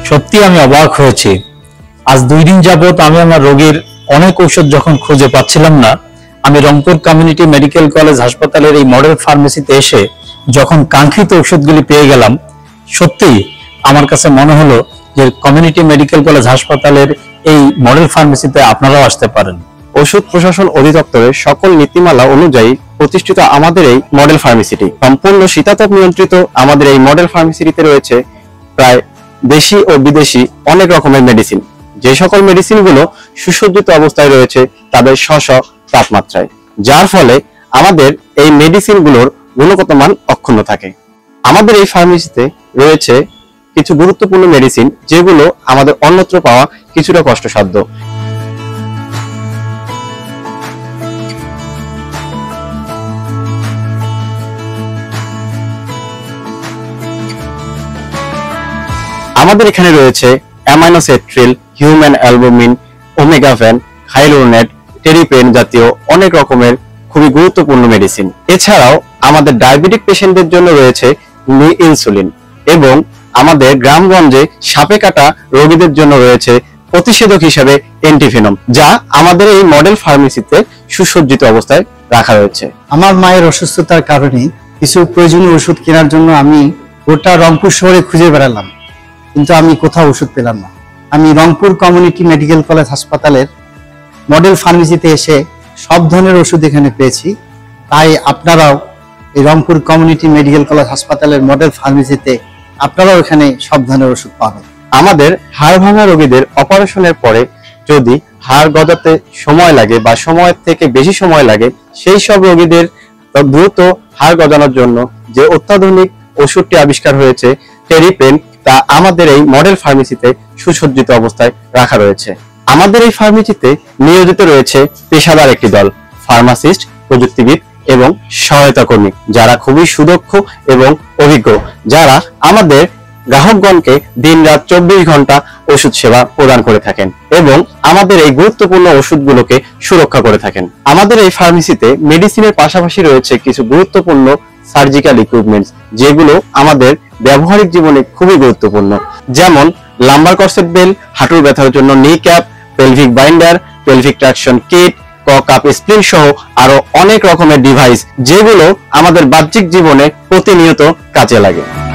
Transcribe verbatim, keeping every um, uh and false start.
সত্যি আমি অবাক হয়েছি। আজ দুই দিন যাবত আমি আমার রোগীর অনেক ঔষধ যখন খুঁজে পাচ্ছিলাম না, আমি রংপুর কমিউনিটি মেডিকেল কলেজ হাসপাতালের এই মডেল ফার্মেসিতে এসে যখন কাঙ্ক্ষিত ঔষধগুলি পেয়ে গেলাম, সত্যি আমার কাছে মনে হলো যে কমিউনিটি মেডিকেল কলেজ হাসপাতালের এই মডেল ফার্মেসিতে আপনারাও আসতে পারেন। ওষুধ প্রশাসন অধিদপ্তরের সকল নীতিমালা অনুযায়ী প্রতিষ্ঠিত আমাদের এই মডেল ফার্মেসিটি সম্পূর্ণ শীতাতপ নিয়ন্ত্রিত। আমাদের এই মডেল ফার্মেসিটিতে রয়েছে প্রায় দেশি ও বিদেশি অনেক রকমের মেডিসিন, যে সকল মেডিসিন গুলো সুসজ্জিত অবস্থায় রয়েছে তাদের স্ব স্ব তাপমাত্রায়, যার ফলে আমাদের এই মেডিসিন গুলোর গুণগত মান অক্ষুণ্ণ থাকে। আমাদের এই ফার্মেসিতে রয়েছে কিছু গুরুত্বপূর্ণ মেডিসিন যেগুলো আমাদের অন্যত্র পাওয়া কিছুটা কষ্টসাধ্য। আমাদের এখানে রয়েছে অ্যামাইনোসেট্রিল, হিউম্যান অ্যালবুমিন, ওমেগাভ্যান, হাইলোনেট, টেরিপেন জাতীয় অনেক রকমের খুবই গুরুত্বপূর্ণ মেডিসিন। এছাড়াও আমাদের ডায়াবেটিক পেশেন্টদের জন্য রয়েছে ইনসুলিন, এবং আমাদের গ্রামগঞ্জে সাপে কাটা রোগীদের জন্য রয়েছে প্রতিষেধক হিসেবে অ্যান্টিভেনম, যা আমাদের এই মডেল ফার্মেসিতে সুসজ্জিত অবস্থায় রাখা রয়েছে। আমার মায়ের অসুস্থতার কারণে কিছু প্রয়োজনীয় ওষুধ কেনার জন্য আমি গোটা রংপুর শহরে খুঁজে বেড়ালাম, কিন্তু আমি কোথাও ওষুধ পেলাম না। আমি রংপুর কমিউনিটি মেডিকেল কলেজ হাসপাতালের মডেল ফার্মেসিতে এসে সব ধরনের ওষুধ এখানে পেয়েছি। তাই আপনারাও এই রংপুর কমিউনিটি মেডিকেল কলেজ হাসপাতালের মডেল ফার্মেসিতে আপনারাও এখানে সব ধরনের ওষুধ পাবেন। আমাদের হাড় ভাঙা রোগীদের অপারেশনের পরে যদি হাড় গজাতে সময় লাগে বা সময়ের থেকে বেশি সময় লাগে, সেই সব রোগীদের দ্রুত হাড় গজানোর জন্য যে অত্যাধুনিক ওষুধটি আবিষ্কার হয়েছে টেরিপেন, তা আমাদের এই মডেল ফার্মেসিতে সুসজ্জিত অবস্থায় রাখা রয়েছে। আমাদের এই ফার্মেসিতে নিয়োজিত রয়েছে পেশাদার একটি দল, ফার্মাসিস্ট, প্রযুক্তিবিদ এবং সহায়তা কর্মী, যারা খুবই সুদক্ষ এবং অভিজ্ঞ, যারা আমাদের গ্রাহকগণকে দিন রাত চব্বিশ ঘন্টা ওষুধ সেবা প্রদান করে থাকেন এবং আমাদের এই গুরুত্বপূর্ণ ওষুধগুলোকে সুরক্ষা করে থাকেন। আমাদের এই ফার্মেসিতে মেডিসিনের পাশাপাশি রয়েছে কিছু গুরুত্বপূর্ণ সার্জিক্যাল ইকুইপমেন্টস, যেগুলো আমাদের ব্যবহারিক জীবনে খুবই গুরুত্বপূর্ণ, যেমন লাম্বার কর্সেট বেল, হাঁটুর ব্যথার জন্য knee cap, pelvic binder, pelvic traction kit, cock up spring সহ আরো অনেক রকমের ডিভাইস, যেগুলো আমাদের বাহ্যিক জীবনে প্রতিনিয়ত কাজে লাগে।